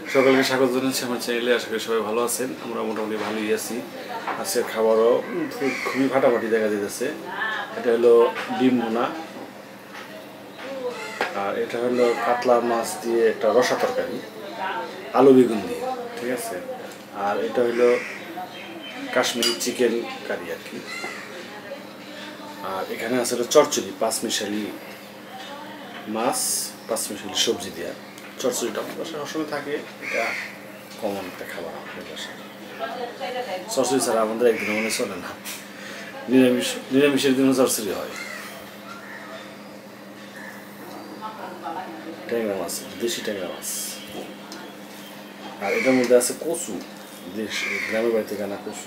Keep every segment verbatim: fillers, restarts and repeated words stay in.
সকলকে স্বাগত জানাচ্ছি আমার চ্যানেলে। আশা করি সবাই ভালো আছেন। আমরা মোটামুটি ভালোই আছি। আজকের খাবারও খুবই ফাটাফাটি দেখা যেতেছে। এটা হলো ডিম ভুনা, আর এটা হলো কাতলা মাছ দিয়ে একটা রসা তরকারি, আলু বেগুন দিয়ে, ঠিক আছে। আর এটা হলো কাশ্মীরি চিকেন কারি আর কি। আর এখানে আছে হলো চচ্চড়ি, পাঁচমিশালি মাছ, পাঁচমিশালি সবজি দেওয়া চচ্চড়িটা আমাদের বাসায় সবসময় থাকে। এটা কমন একটা খাবার আমাদের বাসায়। চচ্চড়ি ছাড়া আমাদের একদিন মনে চলে না। নিরামিষ নিরামিষের দিনও চচ্চড়ি হয়। ট্যাংরা মাছ, দেশি ট্যাংরা মাছ। আর এটার মধ্যে আছে কচু, দেশ গ্রামের বাড়ি থেকে আনা কচু,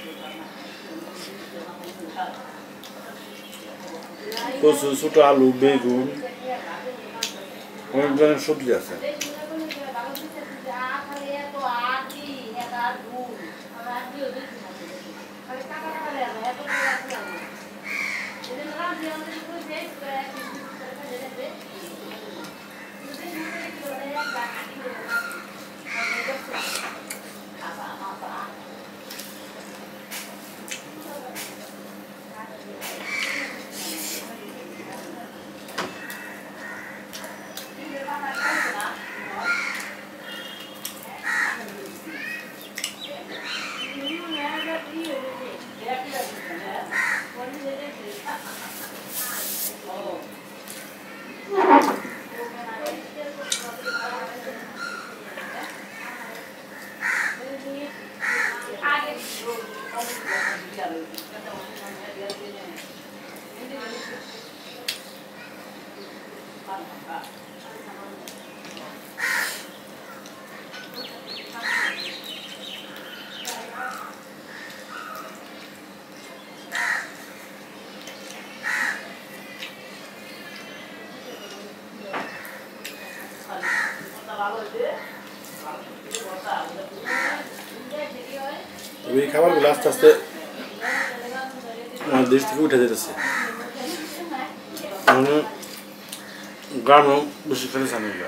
কচু, ছোটো আলু, বেগুন, অনেক ধরনের সবজি আছে। এই খাবারগুলো আস্তে আস্তে আমাদের দেশ থেকে উঠে যেতেছে। গ্রামেও বেশি খেলে জানি না।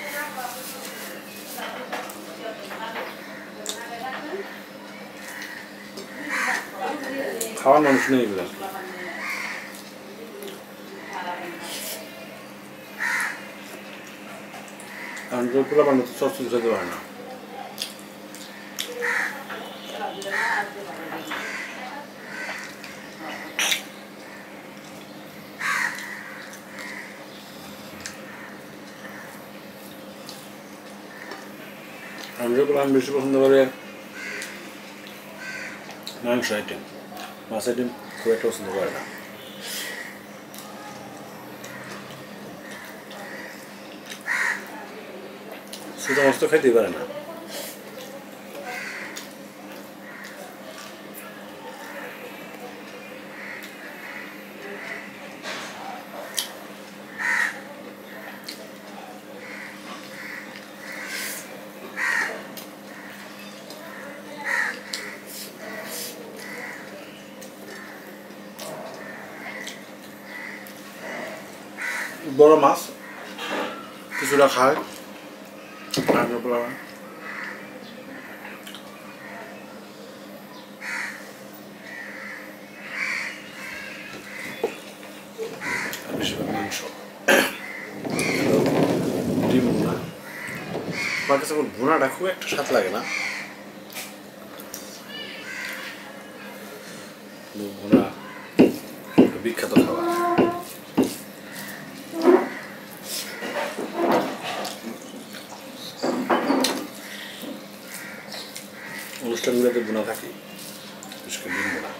খাওয়ার মানুষ নেই এগুলো। কারণ পুরো বানাতে তো চচ্চড়ি খেতে পারে না। আমি যেগুলো আমি বেশি পছন্দ করি মাংস আইটেম, মাছ আইটেম খুব একটা পছন্দ করে না। ছোটো মাছ তো খাইতেই পারে না। বড় মাছ কিছুটা খায়, বেশিরভাগ মাংস। ডিম ভুনা, আমার কাছে ভুনাটা খুব একটা স্বাদ লাগে না। ভুনা বিখ্যাত খাবার। অনুষ্ঠানগুলোতে বোনা থাকে, বিশেষ করে ডিম বোনা।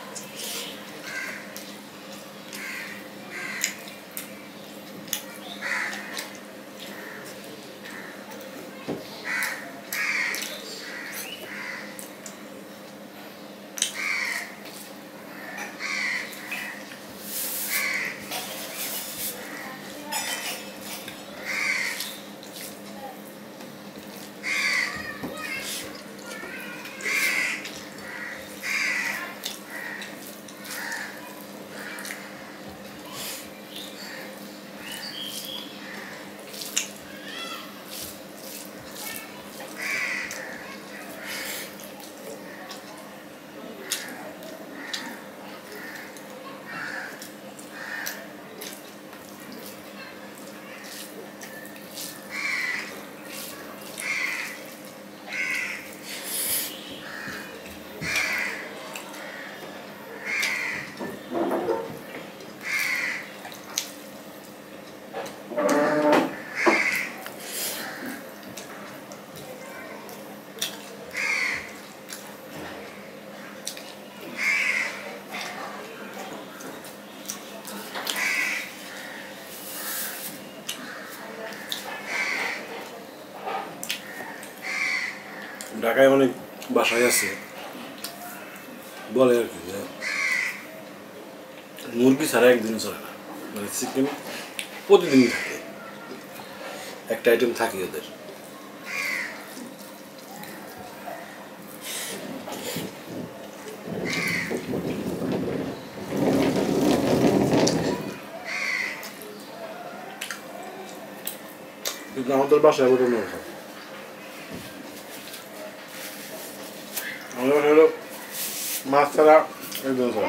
ঢাকায় অনেক বাসায় আছে বলে আর কি যে মুরগি ছাড়া একদিন চলে না, মানে চিকেন প্রতিদিন থাকে, একটা আইটেম থাকে ওদের। কিন্তু আমাদের বাসায় ওটা নয়, আমাদের বাসায় হলো মাছ ছাড়া একদম ছাড়া।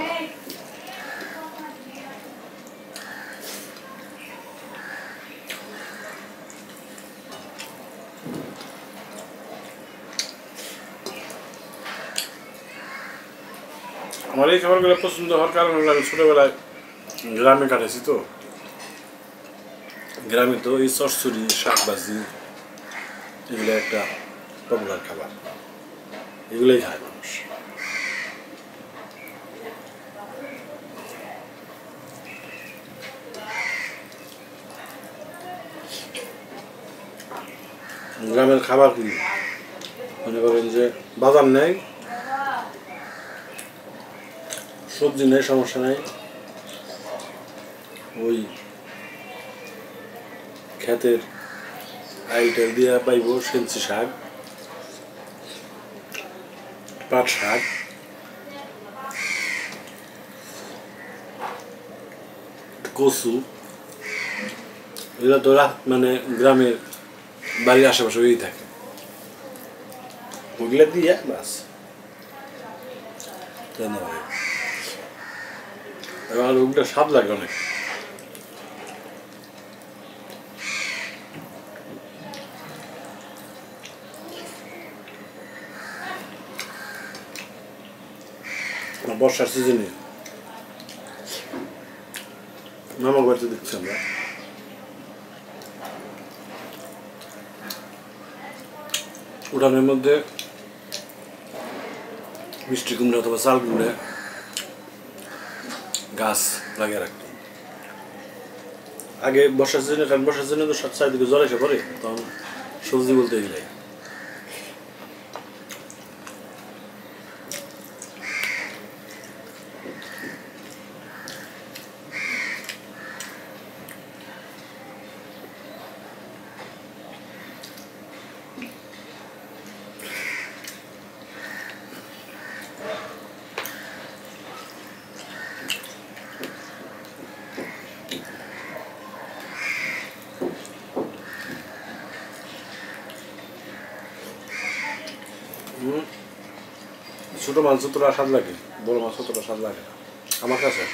আমার এই খাবারগুলো পছন্দ হওয়ার কারণ হলো আমি ছোটোবেলায় গ্রামে কাটাইছি, তো গ্রামে তো এই চচ্চড়ি শাকভাজি এগুলো একটা পপুলার খাবার, এগুলোই খায় মানুষ। গ্রামের খাবার কি মনে করেন যে বাজার নেই, সবজি নেই, সমস্যা নেই, ওই ক্ষেতের আইটেল দিয়ে পাইব সেঞ্চি শাক, পাট শাক, কচু, এগুলো তো মানে গ্রামের বাড়ির আশেপাশে ওই থাকে, ওইগুলো দিয়ে বাস। এবং ওগুলো স্বাদ লাগে অনেক। বর্ষার সিজনে মামার বাড়িতে দেখছি আমরা উঠানের মধ্যে মিষ্টি কুমড়া অথবা চাল কুমড়া গাছ লাগিয়ে রাখতো আগে বর্ষার সিজনে, কারণ বর্ষার সিজনে তো চারিদিকে জল এসে পড়ে, তখন সবজি বলতে এগুলাই। ছোট মাছ যতটা স্বাদ লাগে বড় মাছ ততটা স্বাদ লাগে না আমার কাছে।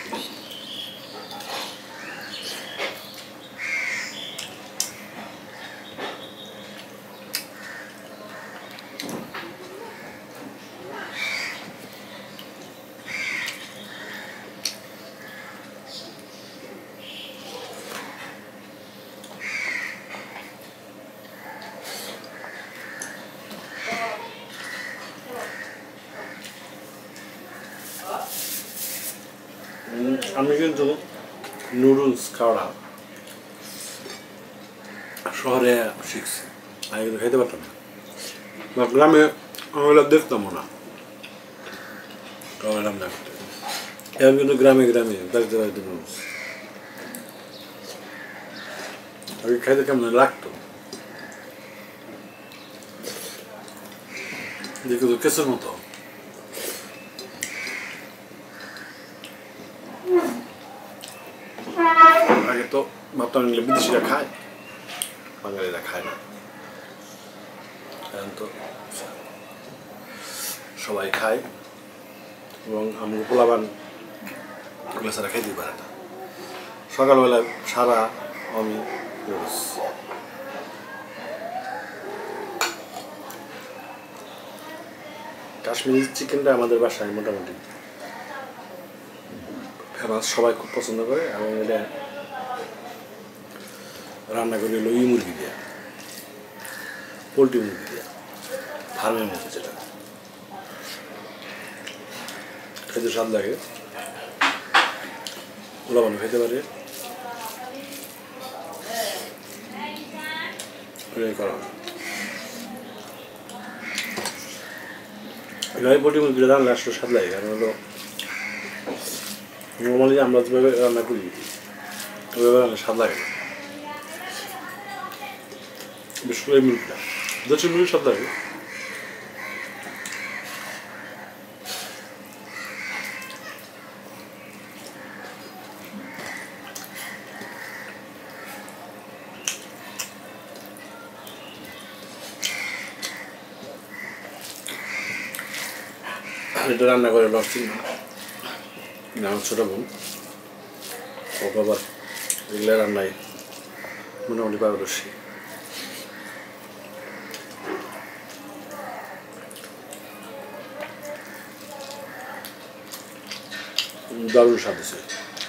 আমি কিন্তু নুডলস খাওয়া শহরে শিখছি, আমি কিন্তু খেতে পারতাম না, বা গ্রামে আমি দেখতামও না, খাওয়ালাম না। এখন কিন্তু গ্রামে গ্রামে বাড়িতে বাড়িতে নুডলস আগে খাইতে কেমন লাগতো, দেখো তো কেসের মতো। আগে তো ভাবতাম বিদেশিরা খায়, বাঙালিরা খায় না, এখন তো সবাই খায় এবং আমি পোলাবান এগুলো ছাড়া খাইতেই পারে না। সকালবেলা সারা আমি কাশ্মীরি চিকেনটা আমাদের বাসায় মোটামুটি ফেমাস, সবাই খুব পছন্দ করে, এবং এটা রান্না করি হলো ই মুরগি দিয়া, পোলট্রি মুরগি দিয়া, ফার্মের মুরগি, যেটা খেতে স্বাদ লাগে, লবণ খেতে পারে করা। এভাবে পোলট্রি মুরগিটা রান্না আসলে স্বাদ লাগে, কারণ হলো নর্মালি আমরা যেভাবে রান্না করি ওইভাবে রান্না স্বাদ লাগে না, বিশেষ করে এই মুরগিটা দেশি মুরগির স্বাদ লাগে। এটা রান্না করে লসছি না, আমার ছোটো বোন ওকে আবার এগুলো রান্নায় মোটামুটি পারদর্শী। দারুণ স্বাদ আছে।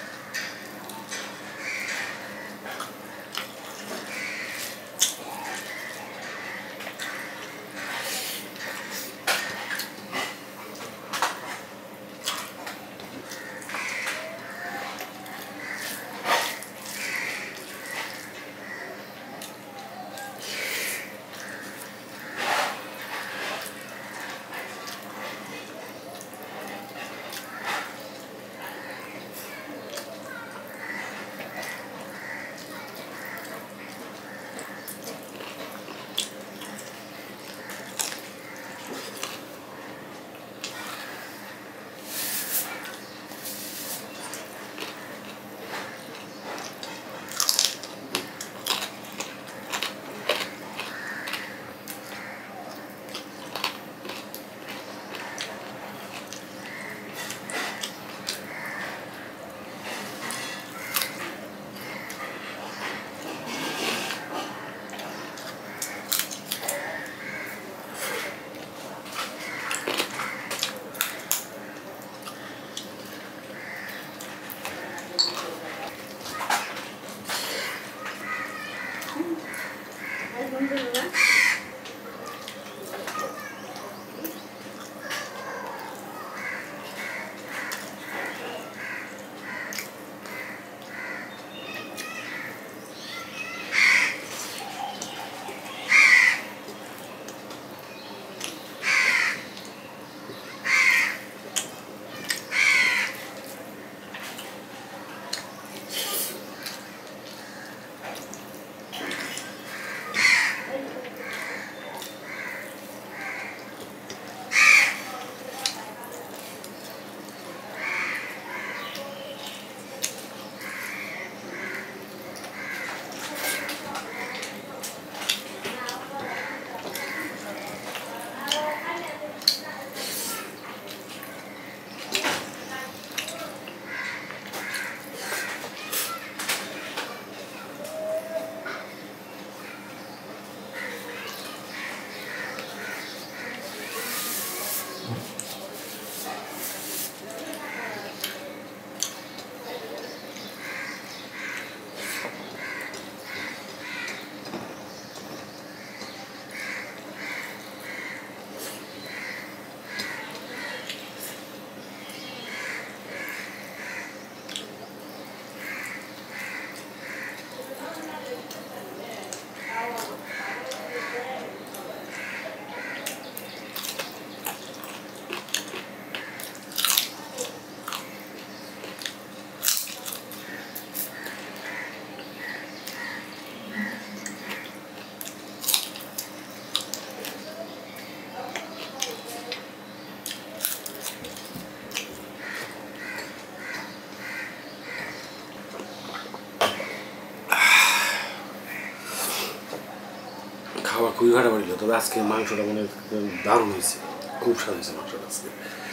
খাওয়া খুবই ফাটাফাটি ছিল, তবে আজকে মাংসটা মানে দারুণ হয়েছে, খুব স্বাদ হয়েছে মাংসটা আজকে।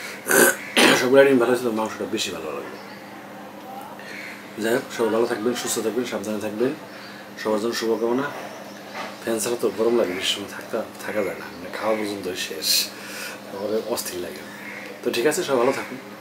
সবগুলো আইটেম ভালো ছিল, মাংসটা বেশি ভালো লাগলো। যাই হোক, সবাই ভালো থাকবেন, সুস্থ থাকবেন, সাবধানে থাকবেন, সবার জন্য শুভকামনা। ফ্যান ছাড়া তো গরম লাগে, বেশি সময় থাকা থাকা যায় না, মানে খাওয়া পর্যন্ত শেষ, তারপরে অস্থির লাগে। তো ঠিক আছে, সবাই ভালো থাকুন।